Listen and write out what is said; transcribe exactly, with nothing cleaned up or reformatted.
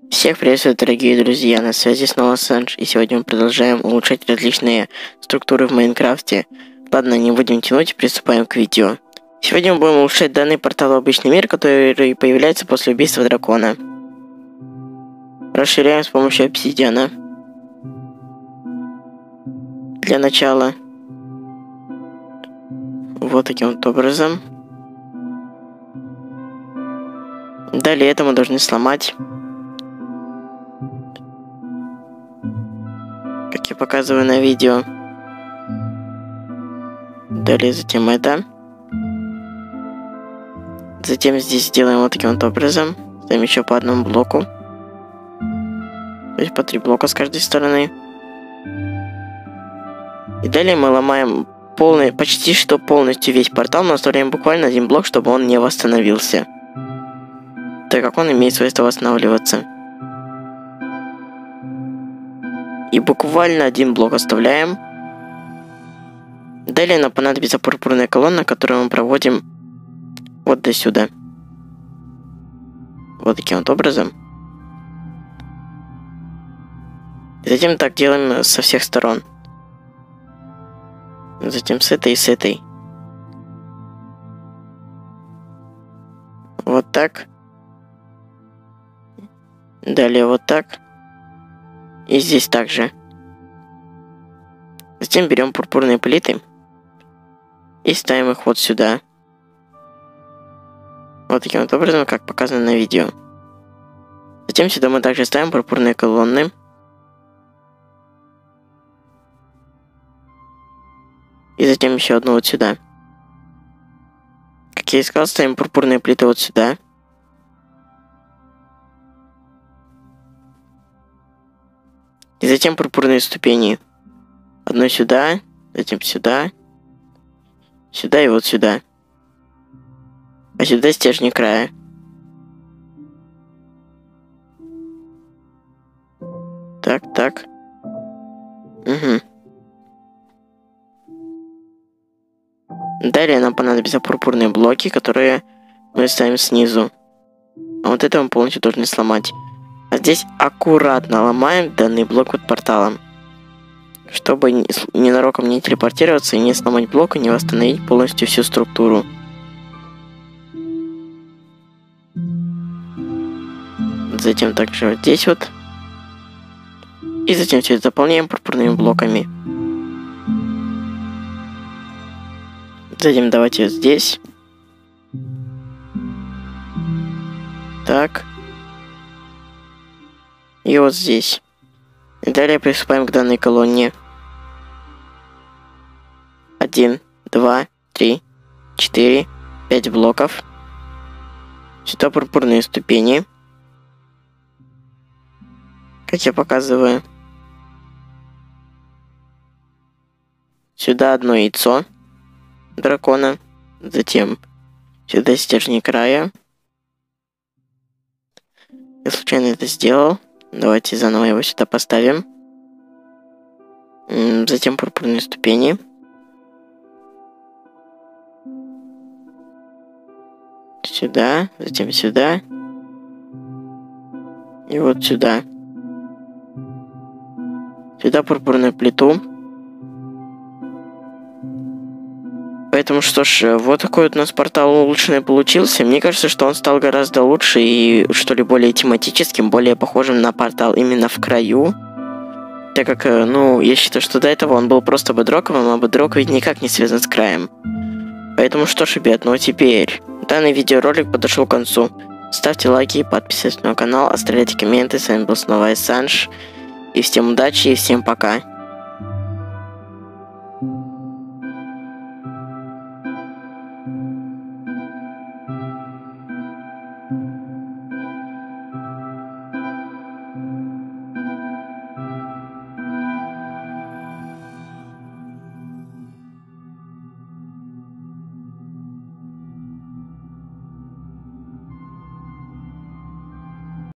Всех приветствую, дорогие друзья, на связи снова Санж, и сегодня мы продолжаем улучшать различные структуры в Майнкрафте. Ладно, не будем тянуть, приступаем к видео. Сегодня мы будем улучшать данный портал в обычный мир, который появляется после убийства дракона. Расширяем с помощью обсидиана. Для начала. Вот таким вот образом. Далее это мы должны сломать. Как я показываю на видео. Далее затем это. Затем здесь сделаем вот таким вот образом. Ставим еще по одному блоку. То есть по три блока с каждой стороны. И далее мы ломаем полный, почти что полностью весь портал, но оставляем буквально один блок, чтобы он не восстановился. Так как он имеет свойство восстанавливаться. И буквально один блок оставляем. Далее нам понадобится пурпурная колонна, которую мы проводим вот до сюда. Вот таким вот образом. И затем так делаем со всех сторон. Затем с этой и с этой. Вот так. Далее вот так. И здесь также. Затем берем пурпурные плиты. И ставим их вот сюда. Вот таким вот образом, как показано на видео. Затем сюда мы также ставим пурпурные колонны. И затем еще одну вот сюда. Как я и сказал, ставим пурпурные плиты вот сюда. И затем пурпурные ступени. Одну сюда, затем сюда, сюда и вот сюда. А сюда стержни края. Так, так. Угу. Далее нам понадобятся пурпурные блоки, которые мы ставим снизу. А вот это мы полностью должны сломать. А здесь аккуратно ломаем данный блок под порталом. Чтобы ненароком не телепортироваться и не сломать блок и не восстановить полностью всю структуру. Затем также вот здесь вот. И затем все это заполняем пурпурными блоками. Затем давайте вот здесь. Так. И вот здесь. И далее приступаем к данной колонне. Один, два, три, четыре, пять блоков. Сюда пурпурные ступени. Как я показываю. Сюда одно яйцо дракона. Затем сюда стержни края. Я случайно это сделал. Давайте заново его сюда поставим. Затем пурпурные ступени. Сюда, затем сюда. И вот сюда. Сюда пурпурную плиту. Поэтому что ж, вот такой вот у нас портал улучшенный получился. Мне кажется, что он стал гораздо лучше и что ли более тематическим, более похожим на портал именно в краю. Так как, ну, я считаю, что до этого он был просто бэдроковым, а бэдрок ведь никак не связан с краем. Поэтому что ж, ребят, ну а теперь данный видеоролик подошел к концу. Ставьте лайки, подписывайтесь на канал, оставляйте комменты. С вами был снова Санж. И всем удачи и всем пока.